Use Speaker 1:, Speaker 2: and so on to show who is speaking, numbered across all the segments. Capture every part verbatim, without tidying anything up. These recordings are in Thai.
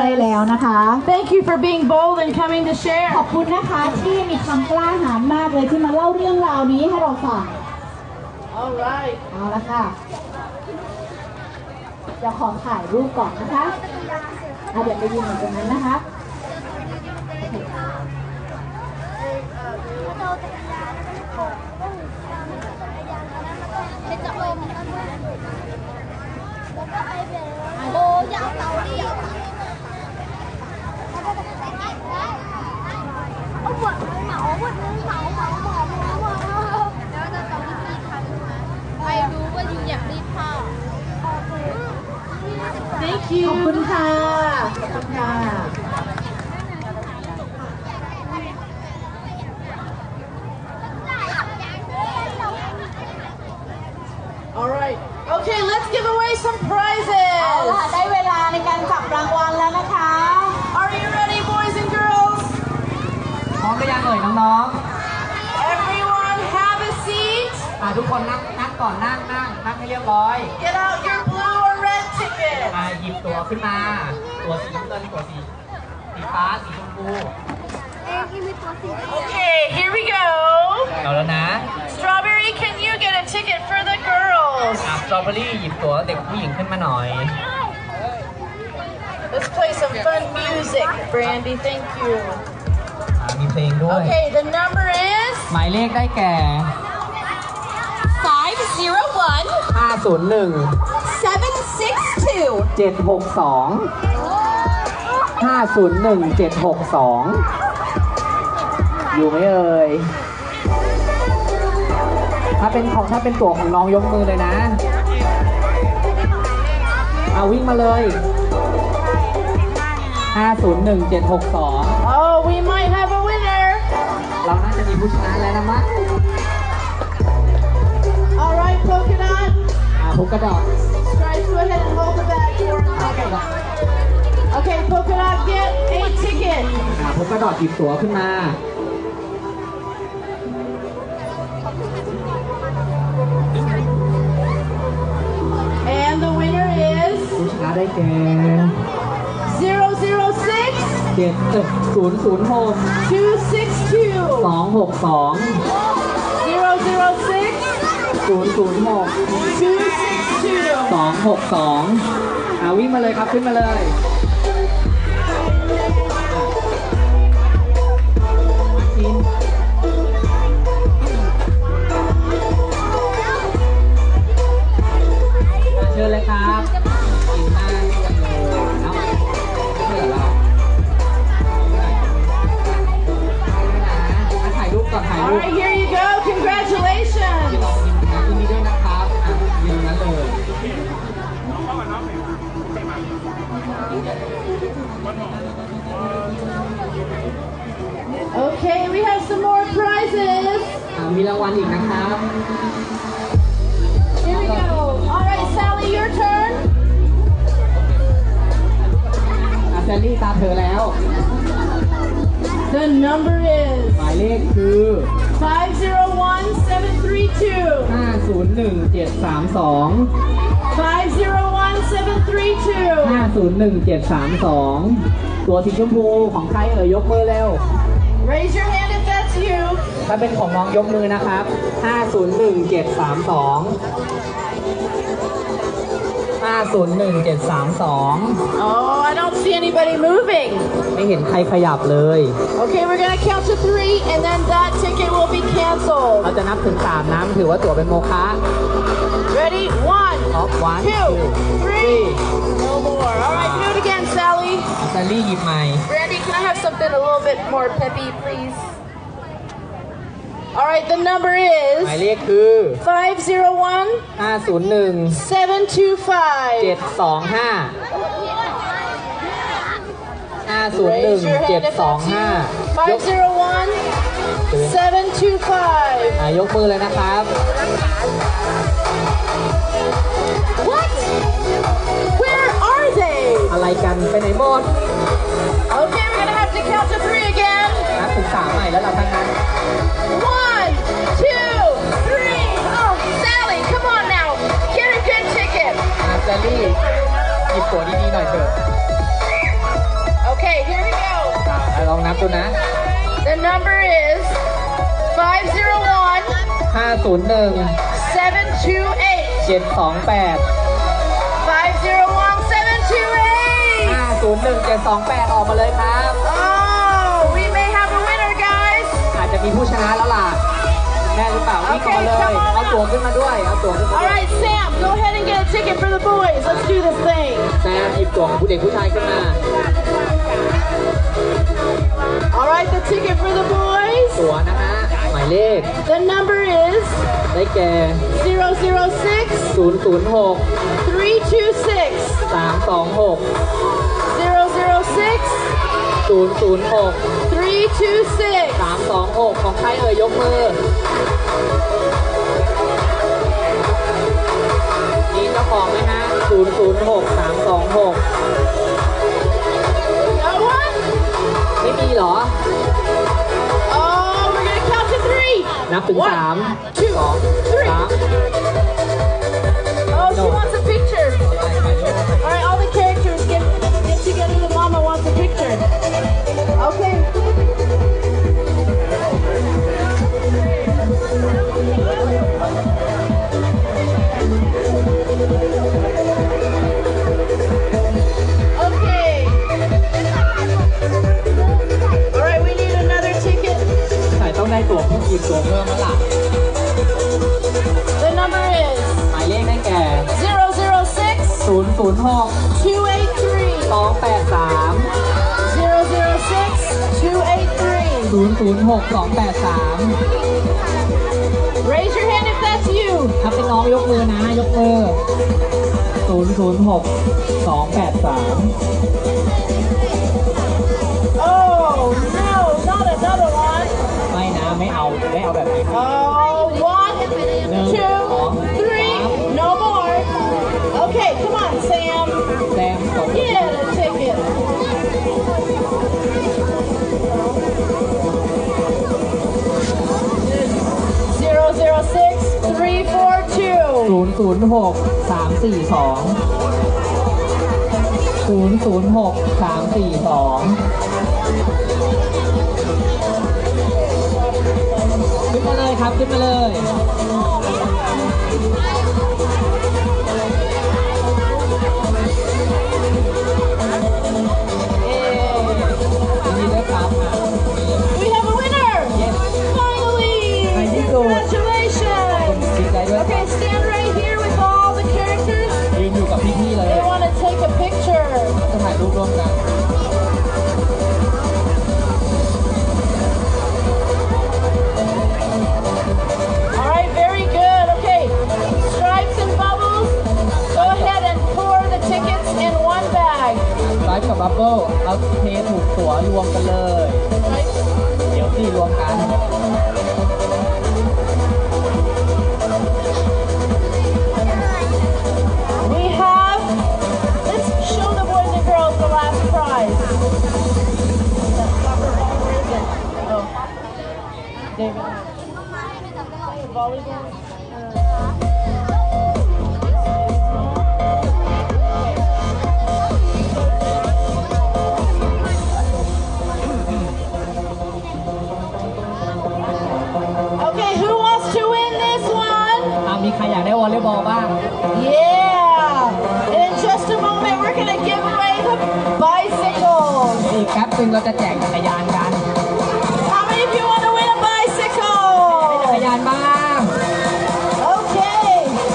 Speaker 1: ช่แล้วนะคะ
Speaker 2: Thank you for being bold and coming to share
Speaker 1: ขอบคุณนะคะที่มีความกล้าหาญมากเลยที่มาเล่าเรื่องราวนี้ให้เราฟัง
Speaker 2: Alright
Speaker 1: เอาละค่ะเดี๋ยวขอถ่ายรูปก่อนนะคะเอาเดี๋ยวไปยืนอยู่ตรงนั้นนะคะ
Speaker 3: โอ้ยาวเตาดิเอาหมดเลยเหมาหมดเลยเหมาเหมาเหมาเหมาเหมาแล้วจะต้องรีบทันไหมไปดูว่าอยู่อยากรีบผ้า
Speaker 2: Thank you
Speaker 1: ขอบคุณค่ะขอบคุณค่ะ
Speaker 2: Alright Okay let's give away some
Speaker 1: เอา
Speaker 2: prizes
Speaker 1: ล่ะได้เวลาในการจับรางวัลแล้วนะคะ
Speaker 2: Are you ready boys and girls
Speaker 4: พร้อมหรือยังเอ่ยน้อง
Speaker 2: Everyone have a seat
Speaker 4: ๆอ่าทุกคนนั่งนั่งก่อนนั่งนั่งนั่งให้เรียบร้อย
Speaker 2: Get out your blue or red ticket
Speaker 4: อ่าหยิบตั๋วขึ้นมาตั๋วสีน้ำเงินตั๋วสีสีฟ้าสีชมพู
Speaker 3: เองที่มีตัวสี
Speaker 2: Okay here we go
Speaker 4: เอาแล้วนะ
Speaker 2: Strawberry can you get a ticket for the girls
Speaker 4: อ่ะสตรอเบอรี่หยิบตั๋วเด็กผู้หญิงขึ้นมาหน่อย
Speaker 2: Let's play some fun music Brandy thank you
Speaker 4: อ่ามีเพลงด้วย
Speaker 2: Okay the number is
Speaker 4: หมายเลขได้แก่
Speaker 2: five zero one
Speaker 4: ห้าศูนย์หนึ่ง
Speaker 2: seven six two
Speaker 4: เจ็ดหกสอง ห้าศูนย์หนึ่ง เจ็ดหกสองอยู่ไหมเอ่ยถ้าเป็นของถ้าเป็นตั๋วของน้องยกมือเลยนะเอาวิ่งมาเลย ห้าศูนย์หนึ่ง เจ็ดหกสอง
Speaker 2: Oh we might have a winner
Speaker 4: เราน่าจะมีผู้ชนะแล้วนะมั้ง
Speaker 2: Alright polka dot
Speaker 4: อ่าพุกกระดอก
Speaker 2: Stripes go ahead and hold the bag for us Okay Okay polka dot get a ticket
Speaker 4: อ่าพุกกระดอกหยิบตั๋วขึ้นมา
Speaker 2: And the winner is
Speaker 4: ผู้ชนะได้แก่
Speaker 2: zero zero six
Speaker 4: เจ็ดศูนย์ศูนย์หก
Speaker 2: two six two
Speaker 4: สองหกสอง
Speaker 2: zero zero six
Speaker 4: ศูนย์ศูนย์หก
Speaker 2: two six two
Speaker 4: สองหกสองอ่าวิ่งมาเลยครับขึ้นมาเลยชินเชิญเลยครับกินมากจังเลยเนาะเพื่อเราถ่ายรูปก่อนถ่ายรูป
Speaker 2: Alright here you go congratulations
Speaker 4: ที่ลองกินนะที่นี่ด้วยนะครับอ่ะยืนนั้นเลย
Speaker 2: Okay we have some more prizes
Speaker 4: อ่ะมีรางวัลอีกนะครับ
Speaker 2: Here we go Alright Sally your turn
Speaker 4: อ่ะแซลลี่ตาเธอแล้ว
Speaker 2: The number is
Speaker 4: หมายเลขคือ
Speaker 2: five zero one seven three two
Speaker 4: ห้าศูนย์หนึ่ง เจ็ดสามสอง
Speaker 2: five zero one seven three two
Speaker 4: ห้าศูนย์หนึ่ง เจ็ดสามสองตัวสีชมพูของใครเอ่ยยกมือเร็ว
Speaker 2: Raise your hand if that's you
Speaker 4: ถ้าเป็นของน้องยกมือนะครับ ห้าศูนย์หนึ่ง เจ็ดสามสอง ห้าศูนย์หนึ่ง เจ็ดสามสอง
Speaker 2: Oh I don't see anybody moving
Speaker 4: ไม่เห็นใครขยับเลย
Speaker 2: Okay we're gonna count to three and then that ticket will be canceled
Speaker 4: เราจะนับถึงสามน้ำถือว่าตั๋วเป็นโมฆะ
Speaker 2: Ready one
Speaker 4: Up, one,
Speaker 2: two
Speaker 4: two,
Speaker 2: three No more Alright do it again Sally
Speaker 4: แซลลี่หยิบใหม่
Speaker 2: Brandy can I have something a little bit more peppy please Alright the number
Speaker 4: หมาย
Speaker 2: is
Speaker 4: เลขคือ
Speaker 2: five zero one
Speaker 4: ห้าศูนย์หนึ่ง
Speaker 2: seven two
Speaker 4: เจ็ด
Speaker 2: five
Speaker 4: สองห้า ห้าศูนย์หนึ่ง
Speaker 2: Raise your
Speaker 4: เจ็ด
Speaker 2: hand if
Speaker 4: สอง
Speaker 2: that's
Speaker 4: ห้า
Speaker 2: you
Speaker 4: ย
Speaker 2: five
Speaker 4: ก
Speaker 2: zero one seven two five
Speaker 4: อ่ายกมือเลยนะครับ
Speaker 2: What Where are they
Speaker 4: อะไรกันไปไหนหมด
Speaker 2: Okay we're gonna have to count to three again
Speaker 4: นับถึงสามใหม่แล้วเราทั้งนั้น
Speaker 2: One, two, three. Oh, Sally, come on now. Get a good ticket.
Speaker 4: อ่าแซลลี่หยิบตั๋วดีๆหน่อยเถอะลองนับดูนะ
Speaker 3: The number is five zero one
Speaker 4: ห้าศูนย์หนึ่ง
Speaker 3: seven two eight
Speaker 4: เจ็ดสองแปด
Speaker 3: five zero one seven two eight
Speaker 4: ห้าศูนย์หนึ่ง เจ็ดสองแปดออกมาเลยครับ
Speaker 3: Oh, we may have a winner, guys.
Speaker 4: อาจจะมีผู้ชนะแล้วล่ะแน่หรือเปล่าวิ่งออกมาเลย
Speaker 3: Okay, come on
Speaker 4: เอาตั๋วขึ้นมาด้วย เอาตั๋วขึ้นมา
Speaker 3: All
Speaker 4: ด้วย
Speaker 3: right, Sam, go ahead and get a ticket for the boys. Let's do this thing.
Speaker 4: แซมหยิบตั๋วของผู้เด็กผู้ชายขึ้นมา
Speaker 3: All right, the ticket for the boys.
Speaker 4: ตั๋วนะฮะ หมายเลข
Speaker 3: The number is
Speaker 4: ได้แก่
Speaker 3: zero zero six
Speaker 4: ศูนย์ศูนย์หก
Speaker 3: three two six
Speaker 4: สามสองหก
Speaker 3: zero zero six
Speaker 4: ศูนย์ศูนย์หก
Speaker 3: three two six.
Speaker 4: สามสองหกของใครเอ่ยยกมือ มีเจ้าของไหมฮะศูนย์ศูนย์หก สามสองหก
Speaker 3: No one?
Speaker 4: ไม่มีเหรอ
Speaker 3: Oh, we're gonna count to three.
Speaker 4: นับถึงสาม
Speaker 3: two,
Speaker 4: สอง
Speaker 3: three.
Speaker 4: สาม
Speaker 3: Oh, she wants a picture. All right, all the characters get get together. The mama wants a picture. Okay. Okay. All right, we need another ticket.
Speaker 4: ใส่ต้องได้ตั๋วเพิ่มอีกตั๋วเพิ่มแล้วล่ะ
Speaker 3: The number is
Speaker 4: หมายเลขได้แก่
Speaker 3: zero zero six
Speaker 4: ศูนย์ศูนย์หก
Speaker 3: two eight three
Speaker 4: สองแปดสาม
Speaker 3: zero zero six two eight three.
Speaker 4: ศูนย์ศูนย์หก สองแปดสาม
Speaker 3: Raise your hand if that's you.
Speaker 4: ถ้าเป็นน้องยกมือนะ ยกมือ ศูนย์ศูนย์หก สองแปดสาม
Speaker 3: Oh, no, not another one.
Speaker 4: ไม่นะ ไม่เอา ไม่เอาแบบนี้
Speaker 3: Oh, one, two, three, no more. Okay, come on, Sam.
Speaker 4: แซมสอง
Speaker 3: Get a ticket. Zero zero six three four two.
Speaker 4: ศูนย์ศูนย์หก สามสี่สอง ศูนย์ศูนย์หก สามสี่สอง ขึ้นมาเลยครับ ขึ้นมาเลย เย้ยินดีด้วยครับอ่ะ
Speaker 3: We have a winner!
Speaker 4: Yes.
Speaker 3: Finally!
Speaker 4: Thank you.
Speaker 3: Congratulations!
Speaker 4: ดีใจด้วย
Speaker 3: Okay, stand right here with all the characters.
Speaker 4: ยืนอยู่กับพี่ๆเลย
Speaker 3: They want to take a picture.
Speaker 4: จะถ่ายรูปร่วมกัน
Speaker 3: All right, very good. Okay, Stripes and Bubbles, go ahead and pour the tickets in one bag.
Speaker 4: ไลฟ์กับบับเบิ้ลเอาเทถูกตั๋วรวมกันเลย
Speaker 3: Right?
Speaker 4: เดี๋ยวที่รวมกัน
Speaker 3: We have, let's show the boys and girls the last prize. Oh, David. Volleyball. Okay, who wants to win this one?
Speaker 4: อ่ะมีใครอยากได้วอลเลย์บอลบ้าง
Speaker 3: Yeah! And in just a moment, we're going to give away the bicycles.
Speaker 4: อีกแป๊บนึงเราจะแจกจักรยานกัน
Speaker 3: How many of you want to win a
Speaker 4: จักร
Speaker 3: bicycle?
Speaker 4: ยานบ้าง
Speaker 3: Okay.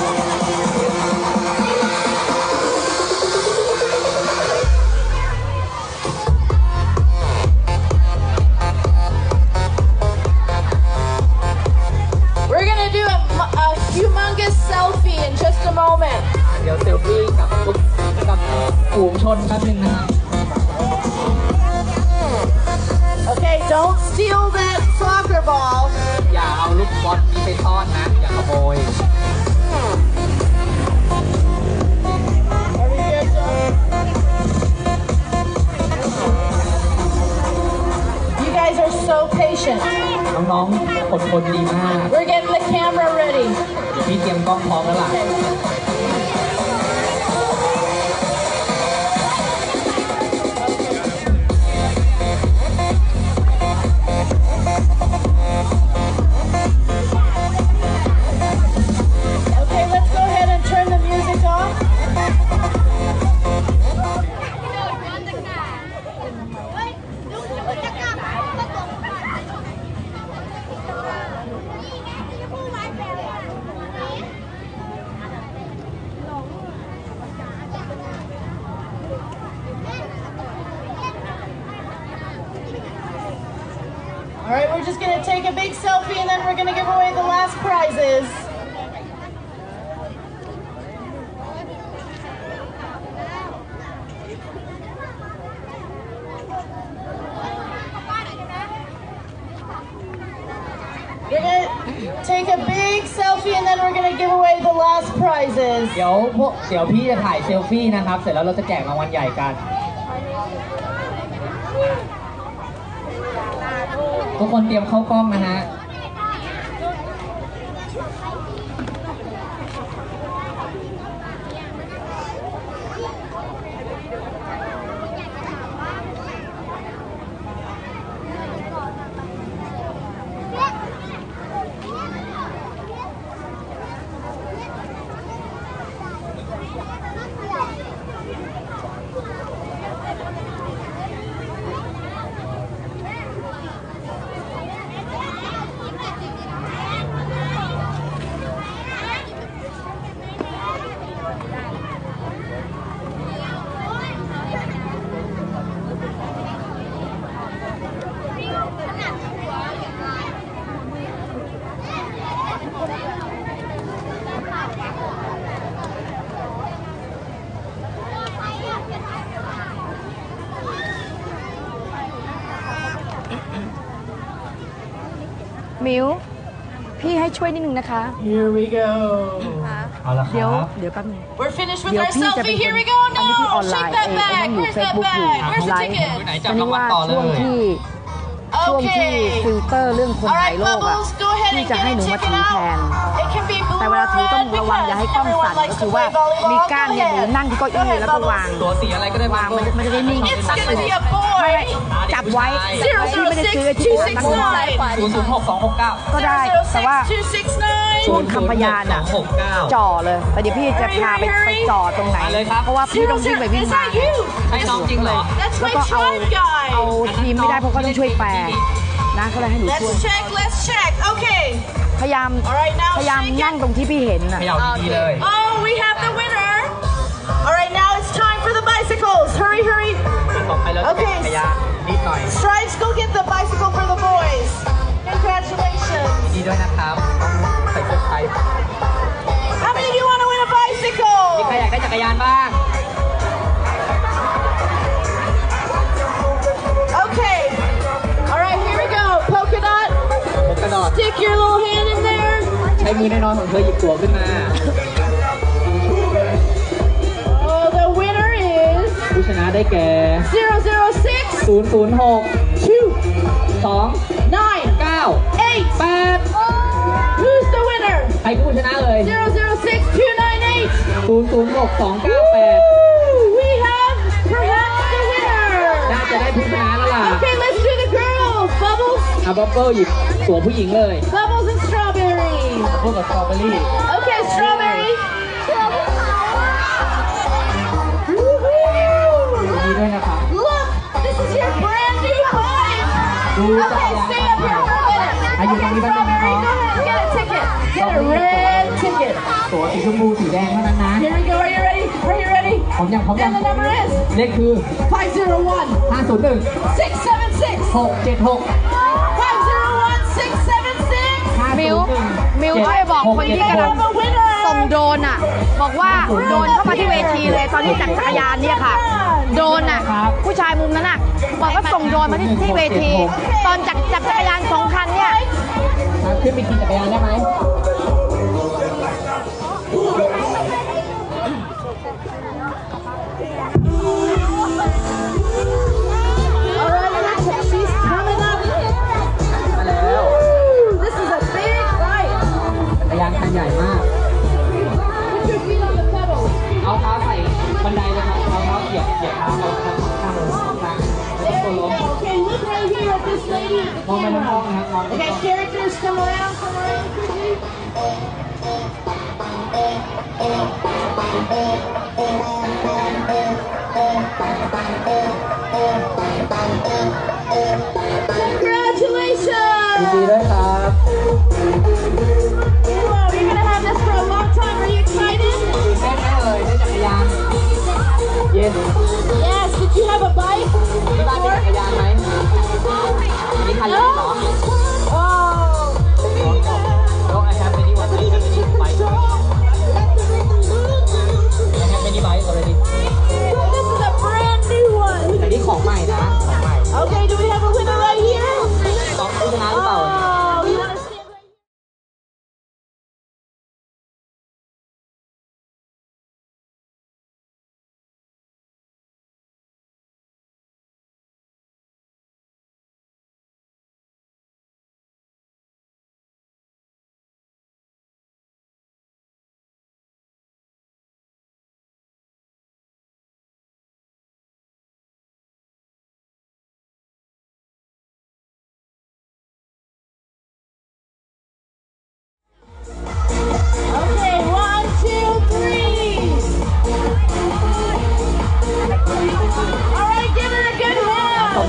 Speaker 3: We're going to do a, a humongous selfie in just a moment.
Speaker 4: เดี๋ยวเซลฟี่กับทุกกับฝูงชนแป๊บนึงนะฮะ
Speaker 3: Okay, don't steal that soccer ball.
Speaker 4: อย่าเอาลูกบอลนี้ไปซ่อนนะ อย่าขโมย
Speaker 3: Are we good, John? You guys are so patient.
Speaker 4: น้องๆอดทนดีมาก
Speaker 3: We're getting the camera ready.
Speaker 4: เดี๋ยวพี่เตรียมกล้องพร้อมแล้วล่ะ
Speaker 3: Okay.
Speaker 2: we're just gonna take a big selfie and then we're gonna give away the last prizes. We're gonna take a big selfie and then we're gonna give away the last prizes.
Speaker 4: เดี๋ยวพวกเดี๋ยวพี่จะถ่ายเซลฟี่นะครับ เสร็จแล้วเราจะแจกรางวัลใหญ่กัน ทุกคนเตรียมเข้ากล้องนะฮะ
Speaker 5: มิวพี่ให้ช่วยนิดนึงนะคะ
Speaker 2: Here we go.
Speaker 4: เอาละค
Speaker 5: เดี๋ยว
Speaker 4: รับ
Speaker 5: เดี๋ยวแป๊บนึง
Speaker 2: We're finished with
Speaker 5: เดี๋ยว
Speaker 2: our
Speaker 5: พี่จะเป็น
Speaker 2: selfie.
Speaker 5: คน
Speaker 2: Here we go.
Speaker 5: อันนี้พี่อ
Speaker 2: No,
Speaker 5: อนไล
Speaker 2: shake
Speaker 5: น์
Speaker 2: that
Speaker 5: เอง
Speaker 2: bag.
Speaker 5: อยู่
Speaker 2: Where's
Speaker 5: เฟซ
Speaker 2: that
Speaker 5: บุ๊กอยู่
Speaker 2: bag? Where's
Speaker 5: ไล
Speaker 2: the
Speaker 5: ฟ์
Speaker 2: ticket?
Speaker 4: ไหนจับ
Speaker 5: อัน
Speaker 4: รา
Speaker 5: นี้
Speaker 4: งวัล
Speaker 5: ว่า
Speaker 4: ต่อเล
Speaker 5: ช่วง
Speaker 4: ย
Speaker 5: ที่ช่วงที่
Speaker 2: Okay.
Speaker 5: ฟิลเตอร์เรื่องคน
Speaker 2: All
Speaker 5: ถ่าย
Speaker 2: right,
Speaker 5: โลกอ่ะ
Speaker 2: Bubbles, go ahead
Speaker 5: พี่
Speaker 2: and
Speaker 5: จะ
Speaker 2: get
Speaker 5: ให้
Speaker 2: a
Speaker 5: หนูมา
Speaker 2: ticket
Speaker 5: ถือแทน
Speaker 2: out. It can be blue
Speaker 5: แต่เวลา
Speaker 2: or
Speaker 5: ถือต้อง
Speaker 2: red
Speaker 5: ระวังอย่าให้
Speaker 2: because
Speaker 5: กล้อง
Speaker 2: everyone
Speaker 5: สั่น
Speaker 2: likes
Speaker 5: ก็
Speaker 2: to
Speaker 5: คือ
Speaker 2: play
Speaker 5: ว่า
Speaker 2: volleyball.
Speaker 5: มีก้าน
Speaker 2: Go
Speaker 5: เนี่ยหนู
Speaker 2: ahead.
Speaker 5: นั่งที่เก้า
Speaker 2: Go
Speaker 5: อี้
Speaker 2: ahead,
Speaker 5: แล้วก็วาง
Speaker 2: Bubbles.
Speaker 4: ตัวสีอะไรก็ได้
Speaker 5: วางมันจะมันจะได้นิ่ง
Speaker 2: It's
Speaker 5: ตั้ง
Speaker 2: gonna
Speaker 5: เลย
Speaker 2: be a
Speaker 5: ไม่
Speaker 2: boy.
Speaker 5: จับไว้พี่ไม่ได้ซื้อที่ตั้งไว้
Speaker 4: ศูนย์ศูนย์หกสองหกเก้า
Speaker 5: ก็ได้แต่ว่า
Speaker 2: two six nine.
Speaker 5: ช่วงคำพยานอ่ะ
Speaker 4: หกเก้า
Speaker 5: จ่อเลยแต่เดี๋ยวพี่จะพาไปไปจ่อตรงไหน
Speaker 4: มาเลยครับ
Speaker 5: เพราะว่าพี่ต้องวิ่งไปวิ่ง
Speaker 2: Is
Speaker 5: มา
Speaker 2: that you?
Speaker 4: ให้น้องจริงเหรอ
Speaker 2: That's
Speaker 5: แล้ว
Speaker 2: my
Speaker 5: ก็เอา
Speaker 2: tribe guy.
Speaker 5: เอาทีมไม่ได้เพราะก็ต้องช่วยแปลนะก็เลยให้หนูช่วย
Speaker 2: Let's check. Let's check. Okay.
Speaker 5: พยายาม
Speaker 2: All right, now
Speaker 5: พยายาม
Speaker 2: shake it.
Speaker 5: นั่งตรงที่พี่เห็นน่ะ
Speaker 4: เขย่าดีๆเลย
Speaker 2: Oh, we have the winner. All right, now it's time for the bicycles. Hurry, hurry.
Speaker 4: ต่อไปเราจะแจกจักรยานนิดหน่อย
Speaker 2: Stripes, go get the bicycle for the boys. Congratulations.
Speaker 4: ดีด้วยนะครับใส่เสื้อไทย
Speaker 2: How many of you want to win a
Speaker 4: มีใคร
Speaker 2: bicycle?
Speaker 4: อยากได้จักรยานบ้าง
Speaker 2: Okay. All right, here we go. Polka dot.
Speaker 4: ผมกระโดด
Speaker 2: Stick your little hand in there.
Speaker 4: ใช้มือแน่นอนของเธอหยิบตัวขึ้นมา
Speaker 2: Oh, the winner is
Speaker 4: ผู้ชนะได้แก่
Speaker 2: zero zero six
Speaker 4: ศูนย์ศูนย์หก
Speaker 2: two
Speaker 4: สอง
Speaker 2: nine
Speaker 4: เก้า
Speaker 2: eight.
Speaker 4: แปด
Speaker 2: Who's the winner?
Speaker 4: ใครคือผู้ชนะเลย
Speaker 2: zero zero six two nine eight.
Speaker 4: ศูนย์ศูนย์หกสองเก้าแปด
Speaker 2: We have perhaps the winner.
Speaker 4: น่าจะได้ผู้ชนะแล้วล่ะ
Speaker 2: Okay, let's do the girls. Bubbles,
Speaker 4: อาบับเบิ้ลหยิบตัวผู้หญิงเลย
Speaker 2: Bubbles and Strawberry.
Speaker 4: พวกกับสตรอเบอรี่
Speaker 2: Okay, Strawberry.
Speaker 4: ดีด้วยนะครับ
Speaker 2: Look, this is your brand new bike.
Speaker 4: ดู
Speaker 2: Okay, stay up here for a minute.
Speaker 4: อายุตรงนี้แป๊บนึงนะ
Speaker 2: Strawberry,
Speaker 4: น้อง
Speaker 2: go ahead, get a ticket. Get a red ticket.
Speaker 4: ตัวสีชมพูสีแดงเท่านั้นนะ
Speaker 2: Here we go. Are you ready? Are you ready?
Speaker 4: ผมยังผมยัง
Speaker 2: And the number is
Speaker 4: เลขคือ
Speaker 2: five zero one
Speaker 4: ห้าศูนย์หนึ่ง
Speaker 2: six seven six.
Speaker 4: หกเจ็ดหก
Speaker 2: five zero one six seven six.
Speaker 4: ห้า
Speaker 5: มิ
Speaker 4: ศู
Speaker 5: วน
Speaker 4: ย์หนึ่ง
Speaker 5: มิวช่วยบอกคนที่กำลัง
Speaker 2: The winner.
Speaker 5: ส่งโดรนอ่ะ บอกว่าโดรนเข้ามาที่เวทีเลยตอนที่จักรยานเนี่ยค่ะ โดรนอ่ะ ผู้ชายมุมนั้นอ่ะ บอกว่าส่งโดรนมาที่ที่เวที ตอนจักรจักรยานสองคันเนี่ย
Speaker 4: ครับขึ้นไปขี่จักรยานได้ไหม
Speaker 2: All right, next, she's coming up.
Speaker 4: มาแล้ว
Speaker 2: Woo, this is a big bike.
Speaker 4: จักรยานคันใหญ่มาก
Speaker 2: Put your feet on the pedals.
Speaker 4: เอาเท้าใส่บันไดเลยครับเอาเท้าเหยียบเหยียบเท้าเอาข้างข้างลงข้างล่างไม่ต้องตัวล้ม
Speaker 2: Okay, look right here at this lady at the
Speaker 4: มองไปทั้งห้อง
Speaker 2: camera.
Speaker 4: นะครับมองไปทั้ง
Speaker 2: Okay,
Speaker 4: ห้อง
Speaker 2: characters, come around, come around, quickly. Congratulations!
Speaker 4: ยินดีด้วยครับ
Speaker 2: Wow, you're gonna have this for a long time. Are you excited?
Speaker 4: เล่นไหมเอ่ยได้จักรยาน เย็น
Speaker 2: Yes. Did you have a bike
Speaker 4: ที่บ้านมี
Speaker 2: before?
Speaker 4: จักรยานไหมอันนี้คันเล็กเหรอ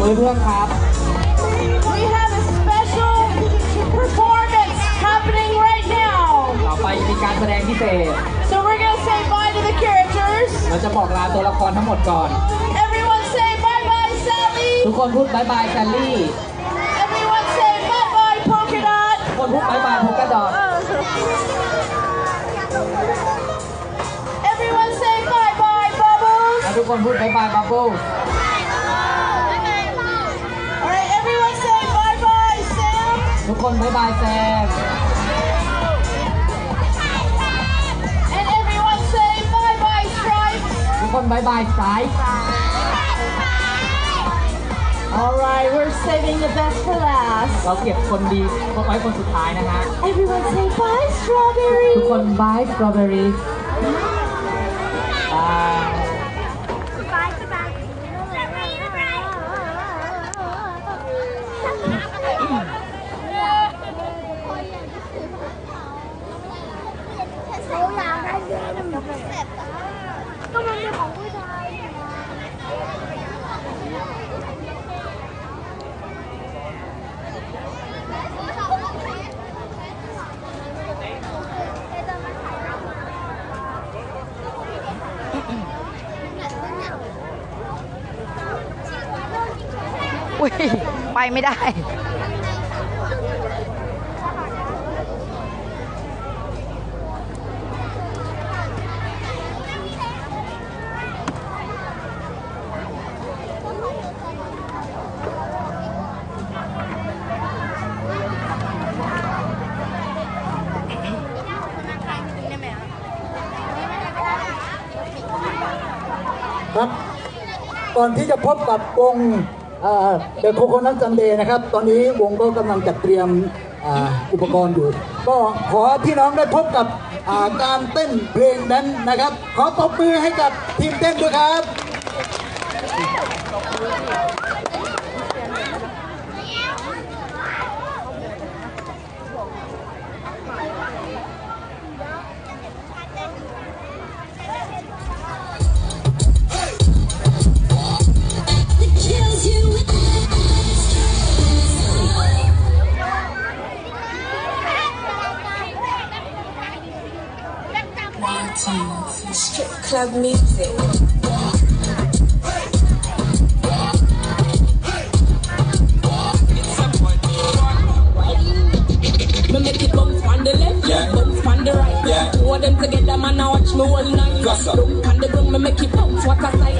Speaker 4: มือเพื่อนครับ
Speaker 2: We have a special performance happening right now.
Speaker 4: ต่อไปมีการแสดงพิเศษ
Speaker 2: So we're gonna say bye to the characters.
Speaker 4: เราจะบอกลาตัวละครทั้งหมดก่อน
Speaker 2: Everyone say bye bye Sally.
Speaker 4: ทุกคนพูดบายบายแซลลี่
Speaker 2: Everyone say bye bye Polka Dot.
Speaker 4: ทุกคนพูดบายบายโพกาดอท
Speaker 2: Everyone say bye bye Bubbles.
Speaker 4: ทุกคนพูดบายบายบับเบิ้ล
Speaker 2: Alright, everyone say bye bye Sam.
Speaker 4: ทุกคนบายบายแซม
Speaker 2: And everyone say bye bye Stripes.
Speaker 4: ทุกคนบายบายสาย
Speaker 2: Alright, we're saving the best for last.
Speaker 4: เราเก็บคนดีไว้คนสุดท้ายนะฮะ
Speaker 2: Everyone say bye Strawberry.
Speaker 4: ทุกคนบายสตรอเบอรี่บาย
Speaker 3: เขาอยากได้เยอะมันแบบแสบตาก็มันเป็นของผู้ชาย
Speaker 5: อุ้ยไปไม่ได้
Speaker 6: ครับก่อนที่จะพบกับวงเดอะโคโคนัทซันเดย์นะครับตอนนี้วงก็กำลังจัดเตรียมอ่าอุปกรณ์อยู่ ก็ขอพี่น้องได้พบกับอ่าการเต้นเพลงนั้นนะครับ ขอตบมือให้กับทีมเต้นด้วยครับ
Speaker 7: Strip club music. Me make it bounce on the left, yeah. Bounce on the right, yeah. Two of them together, man, I watch me all night. Look on the ground, me make it bounce, what a sight.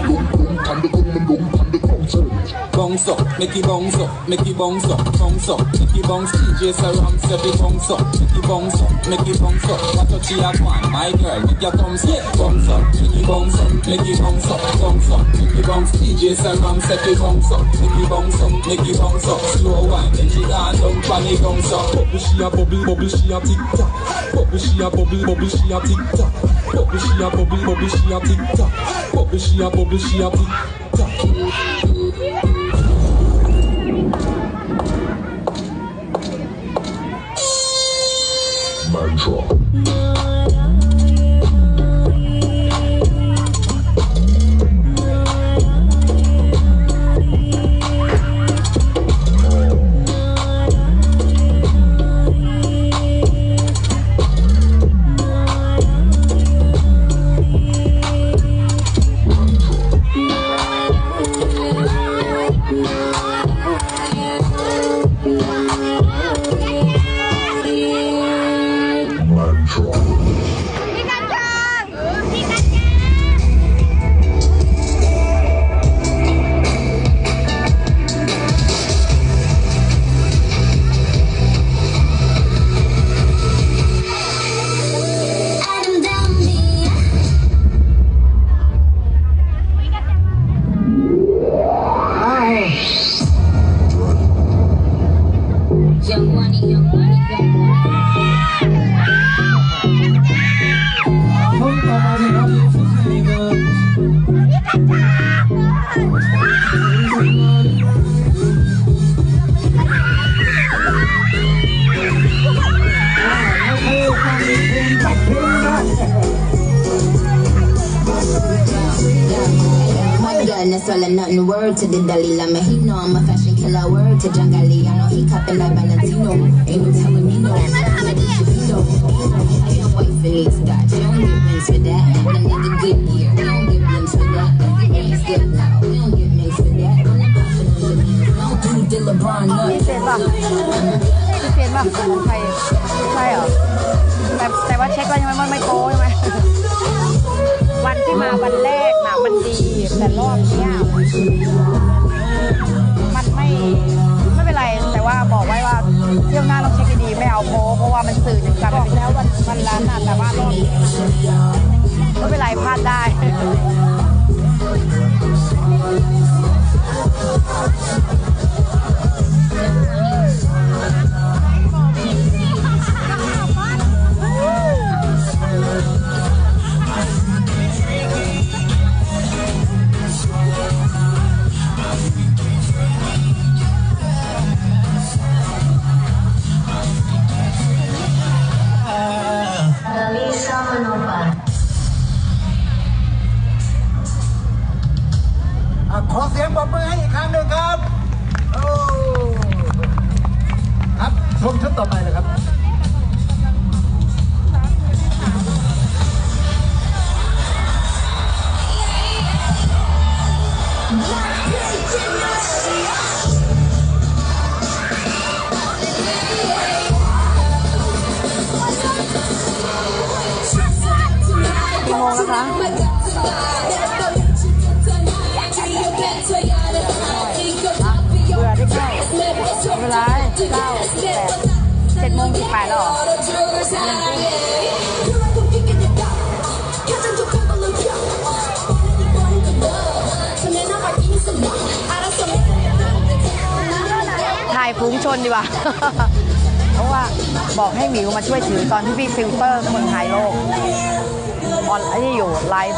Speaker 8: Bounce up, make it bounce up, make it bounce up, bounce up, make it bounce. D J Saram said it bounce up, make it bounce up, make it bounce up. What a she have one, my girl, make your thumbs up, bounce up, make it bounce up, make it bounce up, bounce up, make it bounce. D J Saram said it bounce up, make it bounce up, make it bounce up. Slow wine, then she dance down, pan it bounce up. Bubble she a bubble, bubble she a tick tock. Bubble she a bubble, bubble she a tick tock. Bubble she a bubble, bubble she a tick tock. Bubble she a bubble, she a tick tock.
Speaker 9: Mantra. swallow nothing. Word to the Dalai Lama, he know I'm a fashion killer. Word to Jangali, I know he copping like Valentino. Ain't no telling me no. I can't wait for these scotch. You don't get rings for that. Another good year. We don't get rings for that. Rings good now. We don't get rings for that. Don't do the LeBron nuts.
Speaker 5: พิเศษป่ะพิเศษป่ะใครใช่เหรอแต่แต่ว่าเช็คแล้วยังไม่ไม่โก้ใช่ไหมวันที่มาวันแรกน่ะมันดีแต่รอบเนี้ยมันไม่ไม่เป็นไรแต่ว่าบอกไว้ว่าเที่ยวหน้าต้องเช็คดีๆไม่เอาโก้เพราะว่ามันสื่อถึงการบอกแล้ววันวันละน่ะแต่ว่ารอบนี้ไม่เป็นไรพลาดได้
Speaker 6: ขอเสียงปรบมือให้อีกครั้งหนึ่งครับโอ้ครับชมชุดต่อไปเลยครับ
Speaker 5: กี่โมงนะคะเบื่อได้เข้าเวลาเก้าแปดเจ็ดโมงสิบแปดแล้วเหรอถ่ายฝูงชนดีกว่า เพราะว่าบอกให้หมิวมาช่วยถือตอนที่พี่ฟิลเตอร์คนถ่ายโลกออนไอ้นี่อยู่ไลฟ์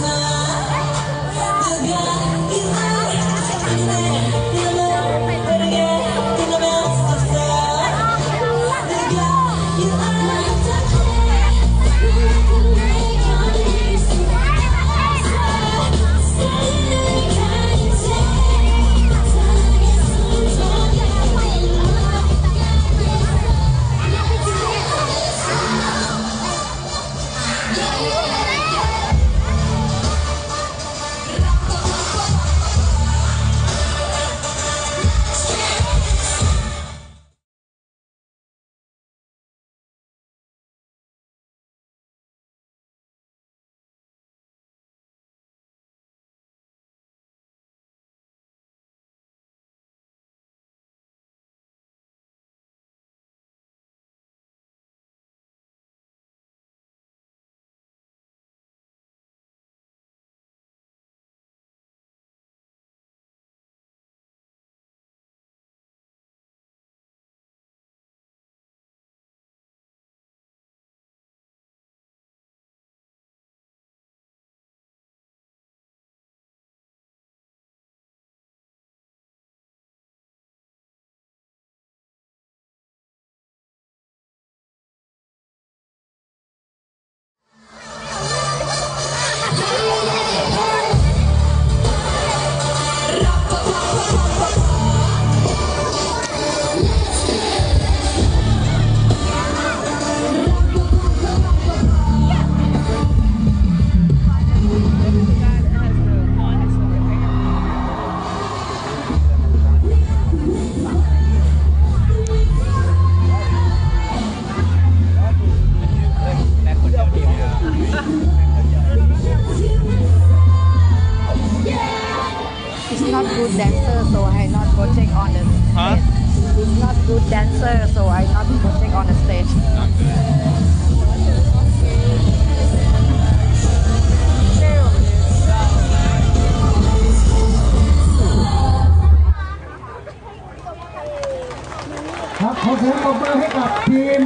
Speaker 5: not good dancer, so I not project on the stage. Huh? He's not good dancer, so I not project on the stage. Not good.
Speaker 6: ครับขอเสียงปรบมือให้กับทีม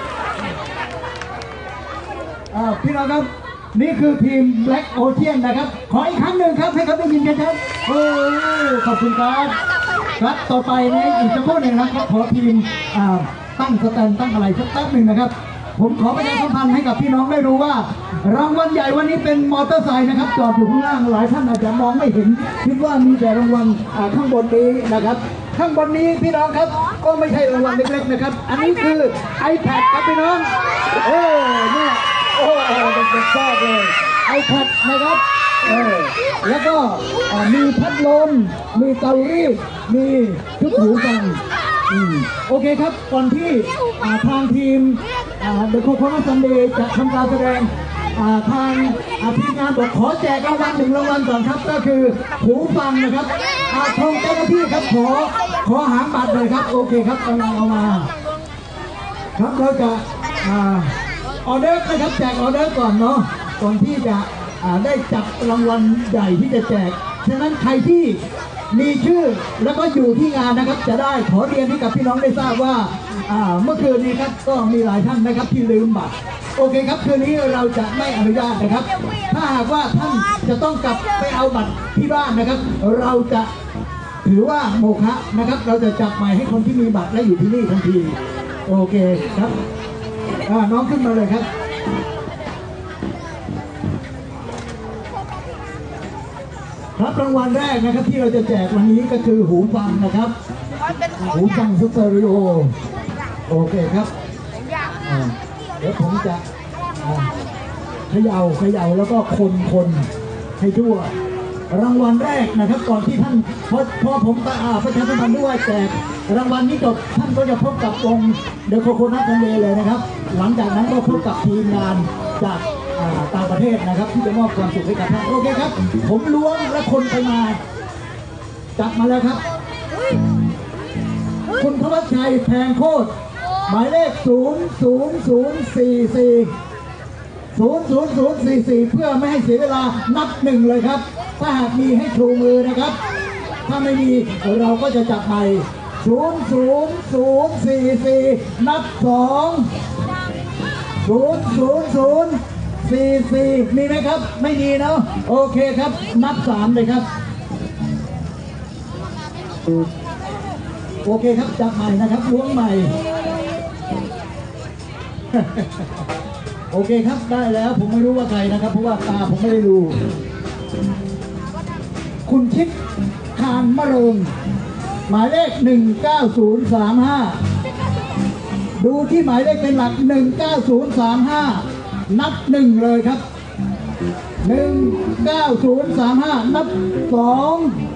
Speaker 6: พี่น้องครับนี่คือทีม Black Ocean นะครับขออีกครั้งหนึ่งครับให้เขาได้ยินกันครับโอ้ขอบคุณครับครับต่อไปในอีกสักครู่หนึ่งนะครับขอทีมตั้งสแตนตั้งอะไรสักแป๊บหนึ่งนะครับผมขอประชาสัมพันธ์ให้กับพี่น้องได้รู้ว่ารางวัลใหญ่วันนี้เป็นมอเตอร์ไซค์นะครับจอดอยู่ข้างล่างหลายท่านอาจจะมองไม่เห็นคิดว่ามีแต่รางวัลข้างบนนี้นะครับข้างบนนี้พี่น้องครับก็ไม่ใช่รางวัลเล็กๆนะครับอันนี้คือ iPad ครับพี่น้องโอ้เนี่ยโอ้เด็กๆชอบเลย iPad นะครับเออแล้วก็มีพัดลมมีเตารีดมีทุกหูฟังโอเคครับก่อนที่ทางทีมเดอะโคโคนัทซันเดย์จะทำการแสดงทางทีมงานบอกขอแจกรางวัลหนึ่งรางวัลก่อนครับก็คือหูฟังนะครับทางเจ้าหน้าที่ครับขอขอหางบัตรเลยครับโอเคครับกำลังเอามาครับเราจะออเดอร์นะครับแจกออเดอร์ก่อนเนาะก่อนที่จะได้จับรางวัลใหญ่ที่จะแจกฉะนั้นใครที่มีชื่อแล้วก็อยู่ที่งานนะครับจะได้ขอเรียนให้กับพี่น้องได้ทราบว่าเมื่อคืนนี้ครับก็มีหลายท่านนะครับที่ลืมบัตรโอเคครับคืนนี้เราจะไม่อนุญาตนะครับถ้าหากว่าท่านจะต้องกลับไปเอาบัตรที่บ้านนะครับเราจะถือว่าโมฆะนะครับเราจะจับใหม่ให้คนที่มีบัตรและอยู่ที่นี่ทันทีโอเคครับน้องขึ้นมาเลยครับรับรางวัลแรกนะครับที่เราจะแจกวันนี้ก็คือหูฟังนะครับหูฟังสเตอริโอโอเคครับเดี๋ยวผมจะเขย่าเขย่าแล้วก็คนคนให้ทั่วรางวัลแรกนะครับก่อนที่ท่านพอพอผมประชาสัมพันธ์ด้วยแจกรางวัลนี้จบท่านก็จะพบกับวงเดอะโคโคนัทซันเดย์เลยนะครับหลังจากนั้นก็พบกับทีมงานจากต่างประเทศนะครับที่จะมอบความสุขให้กับท่านโอเคครับผมล้วงและคนไปมาจับมาแล้วครับคุณธวัชชัยแพงโคตรหมายเลขศูนย์ศูนย์ศูนย์สี่สี่ศูนย์ศูนย์ศูนย์สี่สี่เพื่อไม่ให้เสียเวลานับหนึ่งเลยครับถ้าหากมีให้ชูมือนะครับถ้าไม่มีเราก็จะจับใหม่ศูนย์ศูนย์ศูนย์สี่สี่นับสองศูนย์ศูนย์ศูนย์สี่สี่มีไหมครับไม่มีเนาะโอเคครับนับสามเลยครับโอเคครับจับใหม่นะครับล้วงใหม่โอเคครับได้แล้วผมไม่รู้ว่าใครนะครับเพราะว่าตาผมไม่ได้ดูคุณชิดคานมะเริงหมายเลขหนึ่งเก้าศูนย์สามห้าดูที่หมายเลขเป็นหลักหนึ่งเก้าศูนย์สามห้านับหนึ่งเลยครับหนึ่งเก้าศูนย์สามห้านับสอง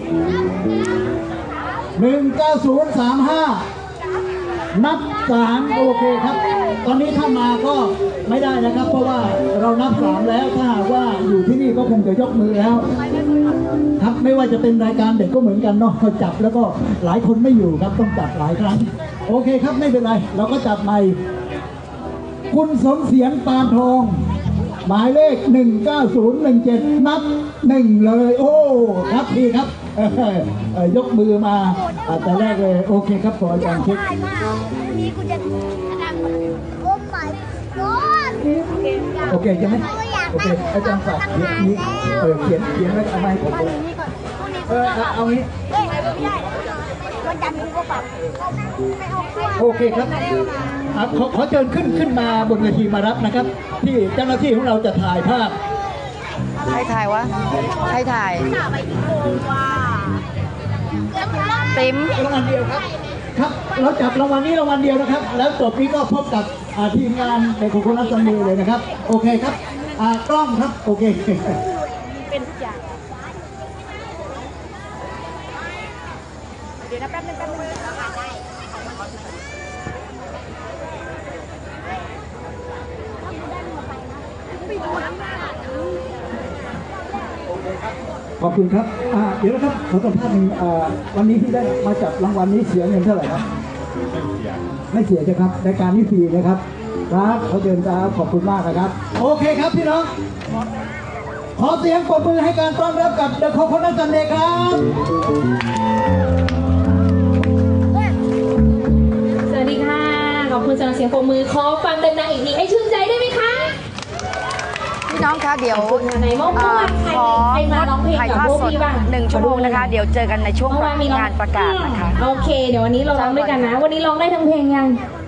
Speaker 6: หนึ่งเก้าศูนย์สามห้านับสามโอเคครับตอนนี้ถ้ามาก็ไม่ได้นะครับเพราะว่าเรานับสามแล้วถ้าหากว่าอยู่ที่นี่ก็คงจะยกมือแล้วครับไม่ว่าจะเป็นรายการเด็กก็เหมือนกันเนาะเขาจับแล้วก็หลายคนไม่อยู่ครับต้องจับหลายครั้งโอเคครับไม่เป็นไรเราก็จับใหม่คุณสมเสียงปานทองหมายเลขหนึ่งเก้าศูนย์หนึ่งเจ็ดนับหนึ่งเลยโอ้ครับดีครับยกมือมาแต่แรกเลยโอเคครับขออาจารย์เช็คโอเคใช่ไหมโอเคอาจารย์ฝากเขียนนี้เออเขียนเขียนไว้เอาไว้ผมเออเอางี้โอเคครับขอขอเชิญขึ้นขึ้นมาบนเวทีมารับนะครับที่เจ้าหน้าที่ของเราจะถ่ายภาพ
Speaker 5: ใครถ่ายวะใครถ่ายติ๊ม
Speaker 6: รางวัลเดียวครับครับเราจับรางวัลนี้รางวัลเดียวนะครับแล้วจบนี้ก็พบกับทีมงานในโคโคนัทซันเดย์เลยนะครับโอเคครับกล้องครับโอเคเป็นทุกอย่างเดี๋ยวนะแป๊บนึงแป๊บนึงขอบคุณครับเดี๋ยวนะครับขอสัมภาษณ์หนึ่งวันนี้ที่ได้มาจับรางวัลนี้เสียเงินเท่าไหร่ครับไม่เสียใช่ครับรายการนี้ฟรีนะครับครับเขาเดินครับขอบคุณมากนะครับโอเคครับพี่น้องขอเสียงปรบมือให้การต้อนรับกับ The Coconut Sunday ครับ
Speaker 10: สวัสดีค่ะขอบคุณสำหรับเสียงปรบมือขอฟังดังๆอีกทีให้ชื่นใจได้ไหมคะ
Speaker 5: พี่น้องคะเดี๋ยวขอถ่ายทอดสดหนึ่งชั่วโมงนะคะเดี๋ยวเจอกันในช่วงงานประกาศนะคะ
Speaker 10: โอเคเดี๋ยววันนี้เราร้องด้วยกันนะวันนี้ร้องได้ทั้งเพลงยัง